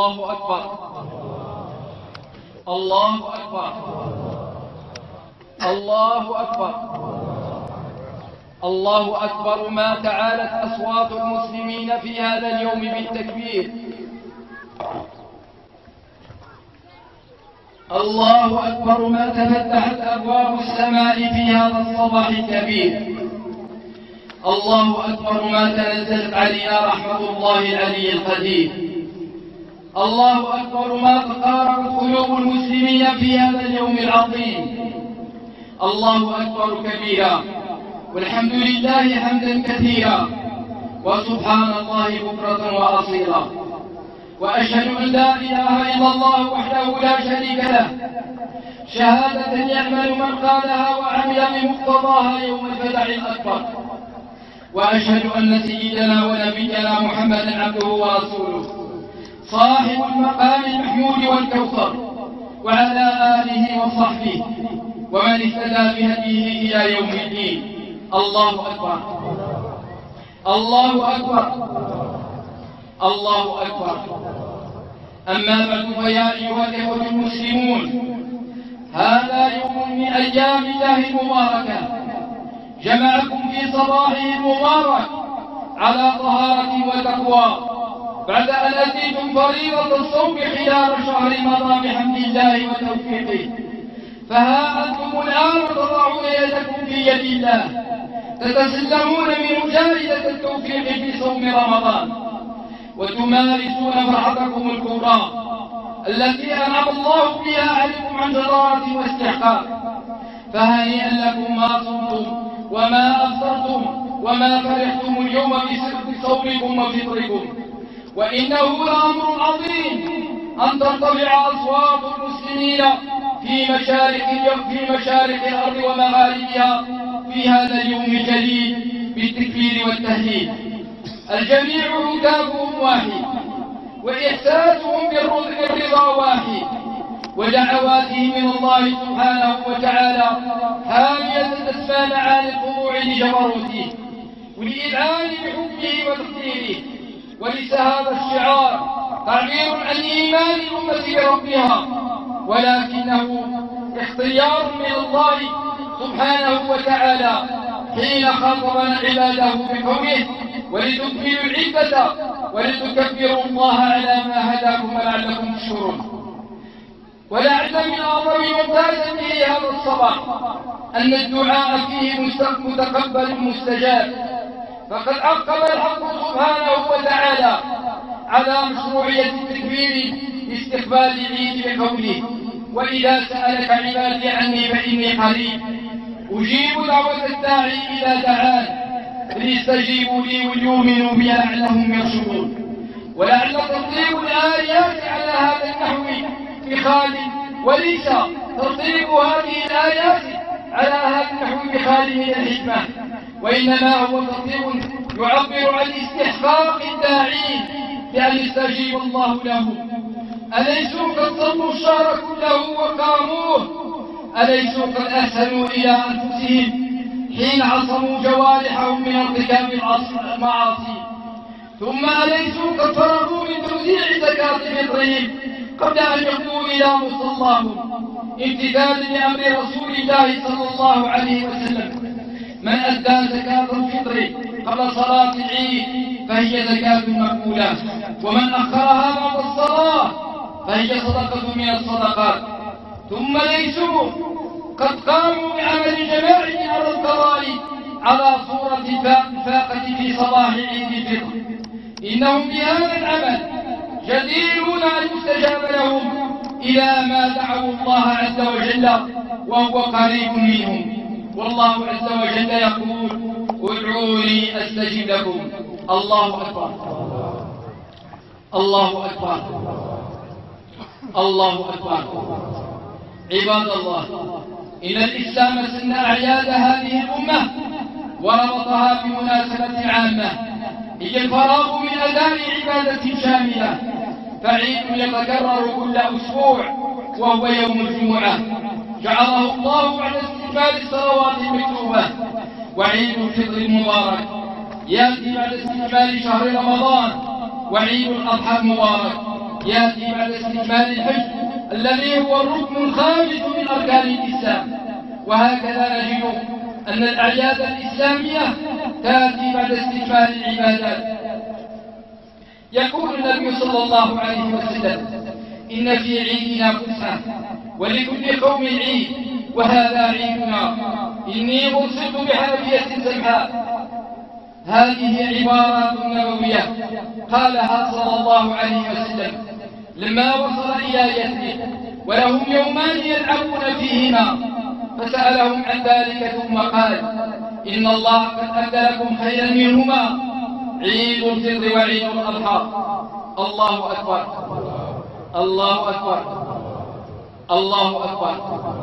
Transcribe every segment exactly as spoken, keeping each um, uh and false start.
الله أكبر الله أكبر الله أكبر الله أكبر. ما تعالت أصوات المسلمين في هذا اليوم بالتكبير. الله أكبر. ما تفتحت أبواب السماء في هذا الصباح الكبير. الله أكبر. ما تنزلت علينا رحمة الله العلي القدير. الله أكبر. ما تقاربت قلوب المسلمين في هذا اليوم العظيم. الله أكبر كبيرا، والحمد لله حمدا كثيرا، وسبحان الله بكرة وأصيلا، وأشهد أن لا إله إلا الله وحده لا شريك له، شهادة يأمل من قالها وعمل بمقتضاها يوم الفزع الأكبر. وأشهد أن سيدنا ونبينا محمدا عبده ورسوله صاحب المقام المحمود والكوثر، وعلى آله وصحبه ومن اهتدى بهديه إلى يوم الدين. الله أكبر الله أكبر الله أكبر. أما بعد، فيا أيها الإخوة المسلمون، هذا يوم من أيام الله المباركة جمعكم في صباحه المبارك على طهارة وتقوى، بعد أن أتيتم فريضة الصوم خلال شهر مضى بحمد الله وتوفيقه. فها أنتم الآن تضعون يدكم في يد الله، تتسلمون من جائزة التوفيق في صوم رمضان، وتمارسون فرحتكم الكبرى التي أنعم الله بها عليكم عن جدارة واستحقاق. فهنيئا لكم ما صمتم وما أفطرتم وما فرحتم اليوم بصومكم وفطركم. وإنه لأمر عظيم أن ترتفع أصوات المسلمين في مشارق في مشارق الأرض ومغاربها في هذا اليوم الجليل بالتكبير والتهليل. الجميع هتافهم واحد، وإحساسهم بالرضا واحد، ودعواتهم من الله سبحانه وتعالى هامية تسمى معاني الخضوع لجبروته والإذعان بحبه وتقديره. وليس هذا الشعار تعبير عن إيمان الأمة بربها، ولكنه اختيار من الله سبحانه وتعالى حين خاطبنا عباده بقوله: ولتكملوا العدة ولتكبروا الله على ما هداكم ولعلكم تشكرون. ولعل من أعظم ممتازة في هذا الصباح أن الدعاء فيه متقبل مستجاب، فقد عقب الحق سبحانه وتعالى على مشروعية التكبير لاستقبال العيد بقوله: وإذا سألك عبادي عني فإني قريب أجيب دعوة الداعي إذا دعان فليستجيبوا لي وليؤمنوا بي لعلهم يرشدون. ولعل ترتيب الآيات على هذا النحو بخال، وليس ترتيب هذه الآيات على هذا النحو بخال من الحكمة، وإنما هو ترتيب يعبر عن استحقاق الداعين بأن يستجيب الله له. أليسوا قد صلوا الشهر كله وقاموه؟ أليسوا قد أحسنوا إلى أنفسهم حين عصموا جوارحهم من ارتكاب المعاصي؟ ثم أليسوا قد فرغوا من توزيع زكاة فطرهم قبل أن يقضوا إلى مصلاهم امتثالا لأمر رسول الله صلى الله عليه وسلم: من أدى زكاة الفطر قبل صلاة العيد فهي زكاة مقبولة، ومن أخرها بعد الصلاة فهي صدقة من الصدقات. ثم ليسوا قد قاموا بعمل جماعي على القضاء على صورة الفاقة في صباح عيد الفطر. إنهم بهذا العمل جديرون أن يستجاب لهم إلى ما دعوا الله عز وجل وهو قريب منهم. والله عز وجل يقول: ادعوني أستجب لكم. الله أكبر الله أكبر الله أكبر. عباد الله، إن الإسلام سن أعياد هذه الأمة وربطها بمناسبة عامة هي الفراغ من أداء عبادة شاملة، فعيد يتكرر كل أسبوع وهو يوم الجمعة جعله الله بعد استكمال الصلوات المكتوبة. وعيد الفطر المبارك يأتي بعد استكمال شهر رمضان، وعيد الأضحى المبارك يأتي بعد استكمال الحج الذي هو الركن الخامس من أركان الإسلام. وهكذا نجد أن الأعياد الإسلامية تأتي بعد استكمال العبادات. يقول النبي صلى الله عليه وسلم: إن في عيدنا فسحة ولكل قوم عيد وهذا عيدنا، إني مرسلت بحنفية سمحاء. هذه عبارات نبوية قالها صلى الله عليه وسلم لما وصل إلى يثرب ولهم يومان يلعبون فيهما، فسألهم عن ذلك ثم قال: إن الله قد أبدى لكم خيرا منهما، عيد الفطر وعيد الأضحى. الله أكبر، الله أكبر، الله أكبر.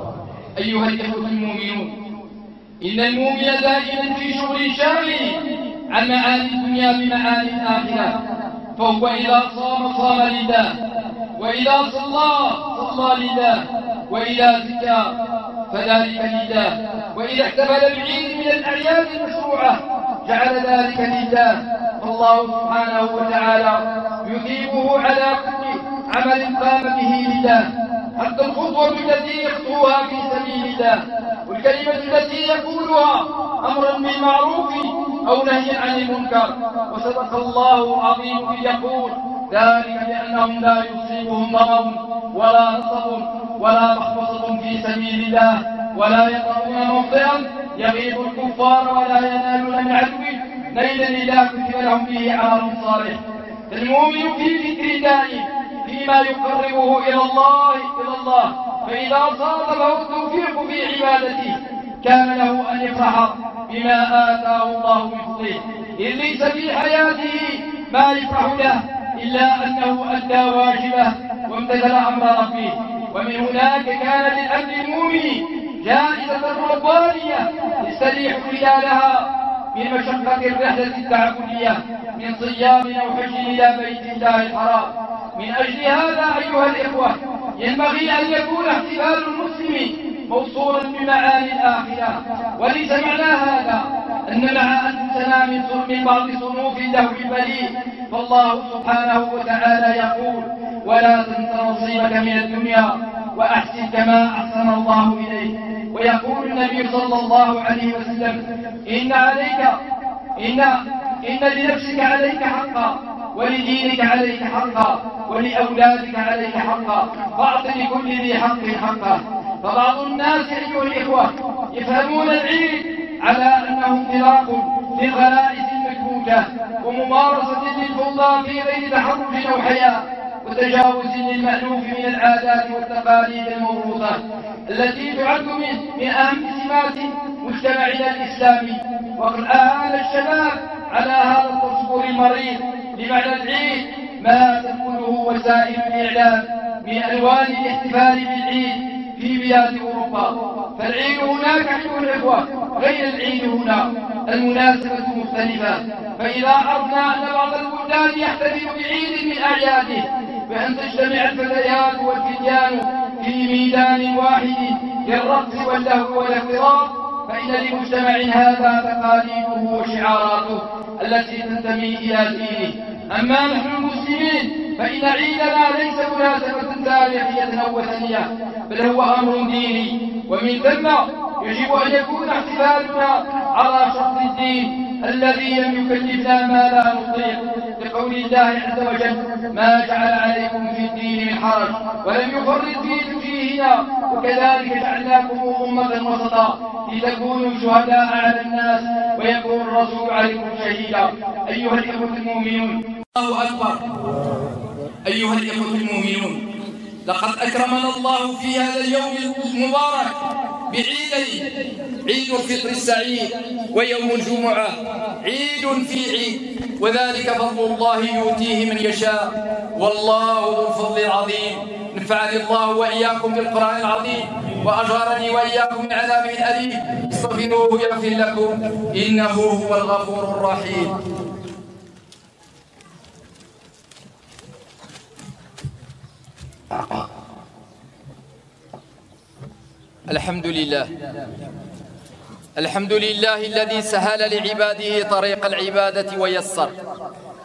أيها الإخوة المؤمنون، إن المؤمن دائما في شغل شاغل عن معاني الدنيا بمعاني الآخرة، فهو إذا صام صام لله، وإذا صلى صلى لله، وإذا زكى فذلك لله، وإذا احتفل بعيد من الأعياد المشروعة جعل ذلك لله. فالله سبحانه وتعالى يثيبه على كل عمل قام به لله، حتى الخطوة التي يخطوها في سبيل الله، والكلمة التي يقولها أمرا بالمعروف أو نهي عن المنكر. وصدق الله العظيم إذ يقول: ذلك بأنهم لا يصيبهم ضرر ولا نصب ولا مخمصة في سبيل الله، ولا يطعون موطئا يغيظ الكفار ولا ينالون من عدو نيلا إلا كتب لهم به عمل صالح. المؤمن في ذكر دائم فيما يقربه إلى الله إلى الله فإذا صادفه التوفيق في عبادته كان له أن يفرح بما آتاه الله من فضله، إذ ليس في حياته ما يفرح له إلا أنه أدى واجبه وامتثل أمر ربه. ومن هناك كان للأمر المؤمن جائزة ربانية يستريح خلالها من مشقة الرحلة التعبدية من صيام أو حج إلى بيت الله الحرام. من أجل هذا أيها الإخوة ينبغي أن يكون احتفال المسلم موصولا بمعاني الآخرة، وليس معنى هذا أن مع أنفسنا من من بعض صنوف له البليد، فالله سبحانه وتعالى يقول: ولا تنس نصيبك من الدنيا وأحسن كما أحسن الله إليك. ويقول النبي صلى الله عليه وسلم: إن عليك إن إن لنفسك عليك حقا، ولدينك عليك حقا، ولأولادك عليك حقا، فأعط لكل ذي حق حقه. فبعض الناس أيها الإخوة يفهمون العيد على أنه انطلاق للغرائز المكبوتة وممارسة للفضة في غير تحرج أو حياء، وتجاوز للمألوف من العادات والتقاليد الموروثة التي تعد من من أهم سمات مجتمعنا الإسلامي. وقد أعان الشباب على هذا التصور المريض لمعنى العيد ما تنقله وسائل الإعلام من ألوان الاحتفال بالعيد في بلاد أوروبا. فالعيد هناك أيها الإخوة غير العيد هنا، المناسبة مختلفة. فإذا عرفنا أن بعض البلدان يحتفل بعيد من أعياده بأن تجتمع الفتيات والفتيان في ميدان واحد للرقص واللهو والاختلاط، فإن لمجتمع هذا تقاليده وشعاراته التي تنتمي إلى دينه. أما نحن المسلمين فإن عيدنا ليس مناسبة تاريخية أو وثنية، بل هو أمر ديني، ومن ثم يجب أن يكون احتفالنا على شرط الدين الذي لم يكلفنا ما لا نطيق، لقول الله عز وجل: ما جعل عليكم في الدين من حرج ولم يفرط في توجيهنا، وكذلك جعلناكم أمة وسطا لتكونوا شهداء على الناس ويكون الرسول عليكم شهيدا. أيها الإخوة المؤمنون، الله أكبر. أيها الإخوة المؤمنون، لقد أكرمنا الله في هذا اليوم المبارك بعيدين: عيد الفطر السعيد ويوم الجمعة عيد في عيد، وذلك فضل الله يؤتيه من يشاء، والله ذو الفضل العظيم. نفعني الله وإياكم بالقرآن العظيم وأجارني وإياكم من عذاب أليم. استغفروه يغفر لكم إنه هو الغفور الرحيم. الحمد لله الحمد لله الذي سهل لعباده طريق العبادة ويسر،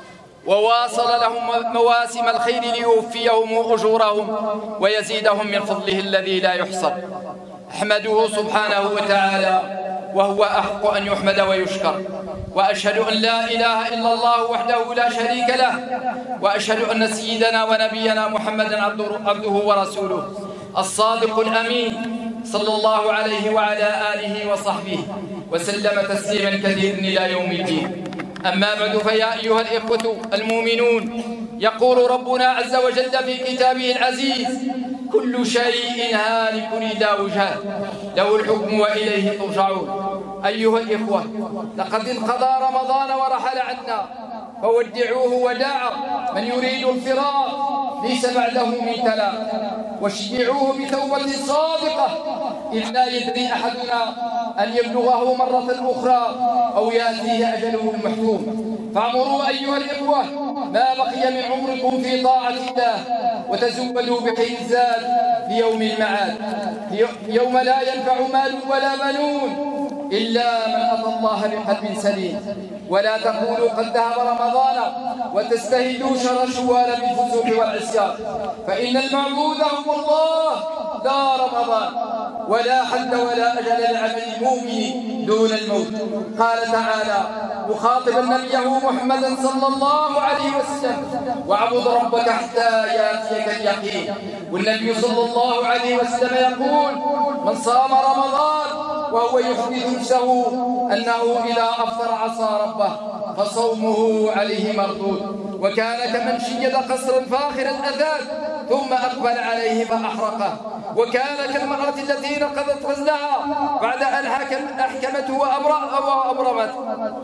وواصل لهم مواسم الخير ليوفيهم أجورهم ويزيدهم من فضله الذي لا يحصر. أحمده سبحانه وتعالى وهو أحق أن يحمد ويشكر، وأشهد أن لا إله إلا الله وحده لا شريك له، وأشهد أن سيدنا ونبينا محمدا عبده ورسوله الصادق الأمين صلى الله عليه وعلى آله وصحبه وسلم تسليما كثيرا إلى يوم الدين. أما بعد، فيا أيها الإخوة المؤمنون، يقول ربنا عز وجل في كتابه العزيز: كل شيء هالك إلا وجهه له الحكم وإليه ترجعون. أيها الإخوة، لقد انقضى رمضان ورحل عنا، فودعوه وداعا من يريد الفراق ليس بعده من كلام، وشجعوه بتوبة صادقة، إذ لا يدري أحدنا أن يبلغه مرة أخرى أو يأتيه أجله المحتوم. فاعمروا أيها الإخوة ما بقي من عمركم في طاعة الله، وتزودوا بخير الزاد ليوم المعاد، يوم لا ينفع مال ولا بنون إلا من أتى الله بقلب سليم. ولا تقولوا قد ذهب رمضان وتستهدوا شر شوال بالفسوق والعصيان، فإن المعبود هو الله لا رمضان، ولا حد ولا أجل لعمل المؤمن دون الموت. قال تعالى مخاطبا نبيه محمدا صلى الله عليه وسلم: واعبد ربك حتى يأتيك اليقين. والنبي صلى الله عليه وسلم يقول: من صام رمضان وهو يحدث نفسه أنه إذا أفطر عصى ربه فصومه عليه مردود. وكان كمن شيد قصرا فاخر الأثاث ثم أقبل عليه فأحرقه، وكان كالمرأة التي نقضت غزلها بعد أن أحكمته وأبرمته.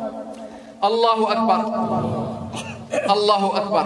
الله أكبر، الله أكبر،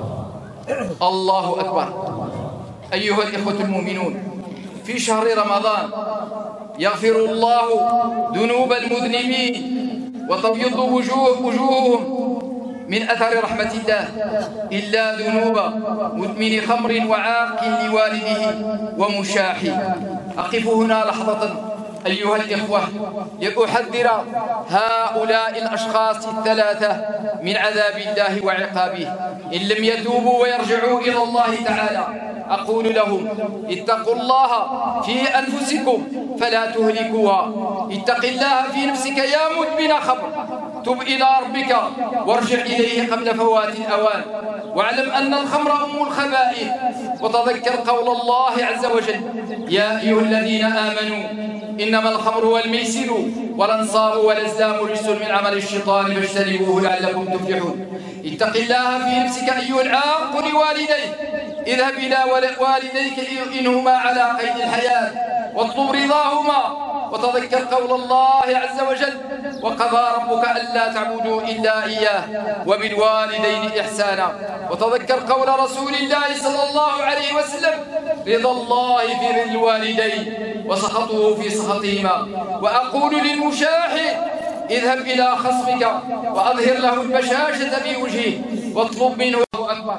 الله أكبر. أيها الإخوة المؤمنون، في شهر رمضان يغفر الله ذنوب المذنبين وتبيض وجوه وجوههم من أثر رحمة الله، إلا ذنوب مدمن خمر وعاق لوالده ومشاح. أقف هنا لحظة أيها الإخوة لأحذر هؤلاء الأشخاص الثلاثة من عذاب الله وعقابه إن لم يتوبوا ويرجعوا إلى الله تعالى. أقول لهم: اتقوا الله في أنفسكم فلا تهلكوها. اتق الله في نفسك يا مدمن خمر، تب إلى ربك وارجع إليه قبل فوات الأوان، واعلم أن الخمر أم الخبائث. وتذكر قول الله عز وجل: يا أيها الذين آمنوا إنما الخمر والميسر والأنصاب والأزلام رجس من عمل الشيطان فاجتنبوه لعلكم تفلحون. اتق الله في نفسك أيها العاق لوالديك، اذهب إلى والديك إنهما على قيد الحياة واطلب رضاهما. وتذكر قول الله عز وجل: وقضى ربك ألا تعبدوا إلا إياه وبالوالدين إحسانا. وتذكر قول رسول الله صلى الله عليه وسلم: رضا الله في رضا الوالدين وسخطه في سخطهما. وأقول للمشاحن: اذهب إلى خصمك وأظهر له البشاشة في وجهه واطلب منه. أكبر.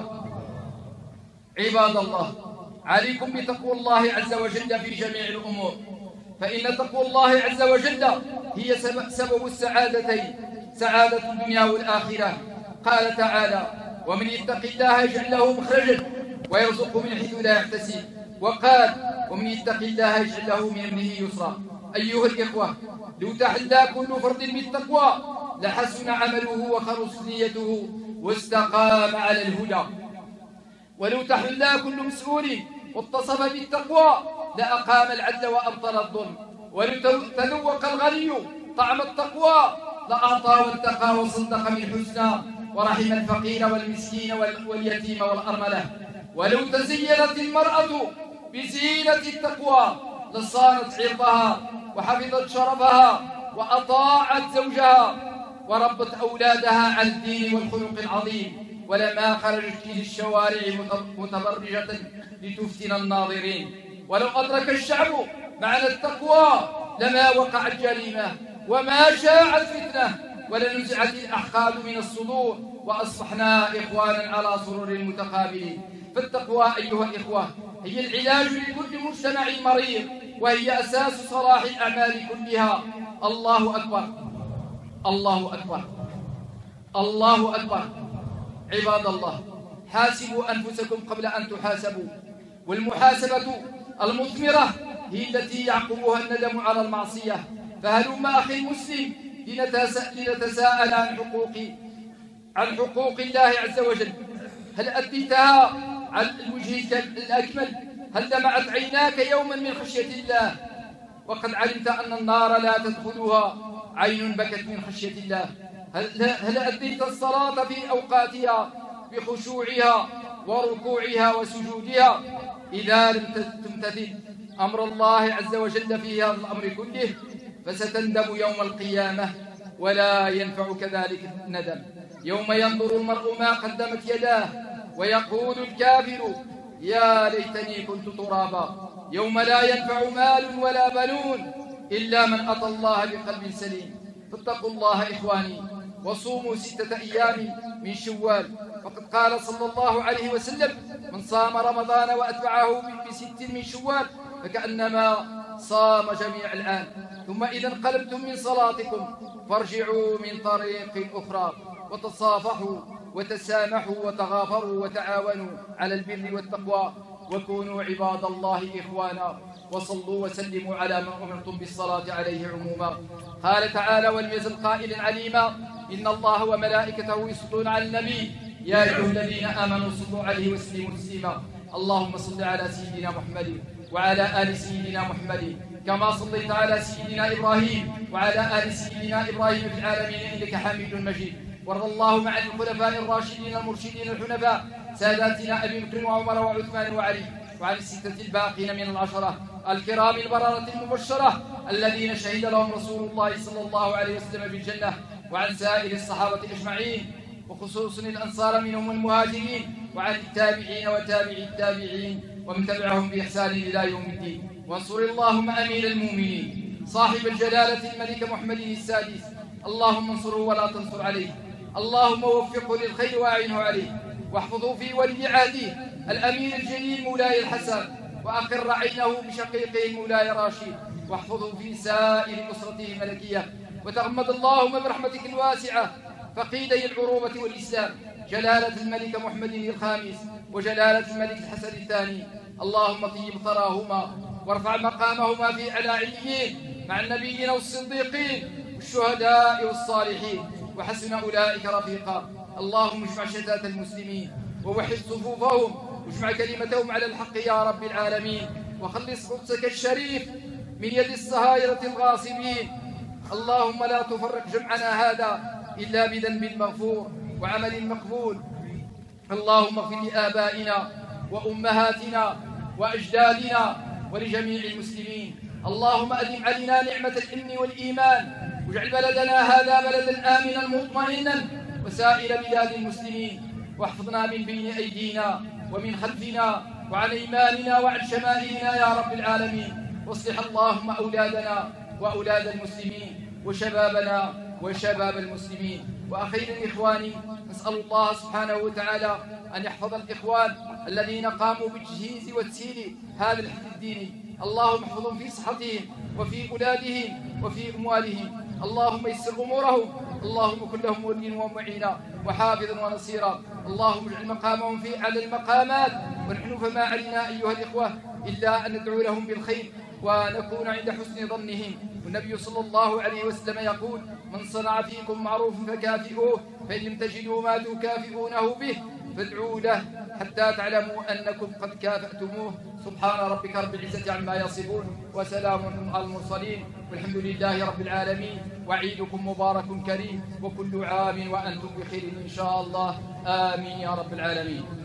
عباد الله، عليكم بتقوى الله عز وجل في جميع الأمور، فإن تقوى الله عز وجل هي سبب السعادتين، سعادة الدنيا والآخرة. قال تعالى: ومن يتق الله يجعل له مخرجا ويرزقه من حيث لا يحتسب. وقال: ومن يتق الله يجعل له من أمره يسرا. أيها الإخوة، لو تحلى كل فرد بالتقوى لحسن عمله وخلص نيته واستقام على الهدى. ولو تحلى كل مسؤول واتصف بالتقوى لأقام العدل وأبطل الظلم. ولو تذوق الغني طعم التقوى لأعطى واتقى وصدق بالحسنى ورحم الفقير والمسكين واليتيم والأرملة. ولو تزينت المرأة بزينة التقوى لصانت عرضها وحفظت شرفها وأطاعت زوجها وربت أولادها على الدين والخلق العظيم، ولما خرجت في الشوارع متبرجة لتفتن الناظرين. ولو أدرك الشعب معنى التقوى لما وقعت جريمة وما شاعت فتنة ولنزعت الأحقاد من الصدور وأصبحنا إخوانا على سرر متقابلين. فالتقوى أيها الإخوة هي العلاج لكل مجتمع مريض، وهي أساس صلاح الأعمال كلها. الله أكبر، الله أكبر، الله أكبر. عباد الله، حاسبوا أنفسكم قبل أن تحاسبوا، والمحاسبة المثمرة هي التي يعقبها الندم على المعصية. فهلم أخي المسلم لنتساءل عن حقوق عن حقوق الله عز وجل. هل أديتها على الوجه الأكمل؟ هل دمعت عيناك يوما من خشية الله وقد علمت أن النار لا تدخلها عين بكت من خشية الله؟ هل, هل أديت الصلاة في أوقاتها بخشوعها وركوعها وسجودها؟ إذا لم تمتثل أمر الله عز وجل في هذا الأمر كله فستندم يوم القيامة ولا ينفعك ذلك الندم. يوم ينظر المرء ما قدمت يداه ويقول الكافر يا ليتني كنت ترابا. يوم لا ينفع مال ولا بنون إلا من أتى الله بقلب سليم. فاتقوا الله إخواني وصوموا ستة أيام من شوال، فقد قال صلى الله عليه وسلم من صام رمضان وأتبعه بست من شوال فكأنما صام جميع العام. ثم إذا انقلبتم من صلاتكم فارجعوا من طريق أخرى وتصافحوا وتسامحوا وتغافروا وتعاونوا على البر والتقوى وكونوا عباد الله إخوانا، وصلوا وسلموا على من أمرتم بالصلاة عليه عموما. قال تعالى ولم يزل قائلا عليما إن الله وملائكته يصلون على النبي يا أيها الذين آمنوا صلوا عليه وسلموا تسليما. اللهم صل على سيدنا محمد وعلى آل سيدنا محمد كما صليت على سيدنا إبراهيم وعلى آل سيدنا إبراهيم في العالمين إنك حميد مجيد. وارض اللهم عن الخلفاء الراشدين المرشدين الحنفاء ساداتنا أبي بكر وعمر وعثمان وعلي، وعن الستة الباقين من العشرة الكرام البررة المبشرة الذين شهد لهم رسول الله صلى الله عليه وسلم بالجنة، وعن سائر الصحابة أجمعين وخصوصا الأنصار منهم المهاجرين، وعن التابعين وتابعي التابعين ومن تبعهم بإحسان إلى يوم الدين. وانصر اللهم أمير المؤمنين صاحب الجلالة الملك محمد السادس، اللهم انصره ولا تنصر عليه، اللهم وفقه للخير وأعنه عليه، واحفظه في ولي عهده الأمير الجليل مولاي الحسن، وأقر عينه بشقيقه مولاي راشد، واحفظه في سائر أسرته الملكية. وتغمد اللهم برحمتك الواسعة فقيدي العروبة والإسلام جلالة الملك محمد الخامس وجلالة الملك الحسن الثاني، اللهم طيب ثراهما وارفع مقامهما في أعلى عليين مع النبيين والصديقين والشهداء والصالحين وحسن أولئك رفيقا. اللهم اجمع شتات المسلمين ووحد صفوفهم واجمع كلمتهم على الحق يا رب العالمين، وخلص قدسك الشريف من يد الصهايرة الغاصبين. اللهم لا تفرق جمعنا هذا إلا بذنب مغفور وعمل مقبول. اللهم اغفر لآبائنا وأمهاتنا وأجدادنا ولجميع المسلمين. اللهم أدم علينا نعمة الأمن والإيمان، واجعل بلدنا هذا بلدا آمنا مطمئنا وسائر بلاد المسلمين، واحفظنا من بين أيدينا ومن خلفنا وعن أيماننا وعن شمائلنا يا رب العالمين. واصلح اللهم أولادنا وأولاد المسلمين وشبابنا وشباب المسلمين. وأخيرا إخواني، نسأل الله سبحانه وتعالى أن يحفظ الإخوان الذين قاموا بالتجهيز وتسهيل هذا الحفل الديني. اللهم احفظهم في صحتهم وفي أولادهم وفي أموالهم، اللهم يسر أمورهم، اللهم كن لهم وليا ومعينا وحافظا ونصيرا. اللهم اجعل مقامهم في أعلى المقامات، ونحن فما علينا أيها الإخوة إلا أن ندعو لهم بالخير ونكون عند حسن ظنهم. والنبي صلى الله عليه وسلم يقول من صنع فيكم معروف فكافئوه، فإن لم تجدوا ما تكافئونه به فادعوا له حتى تعلموا أنكم قد كافأتموه. سبحان ربك رب العزة عما يصفون وسلام على المرسلين والحمد لله رب العالمين. وعيدكم مبارك كريم وكل عام وأنتم بخير إن شاء الله، آمين يا رب العالمين.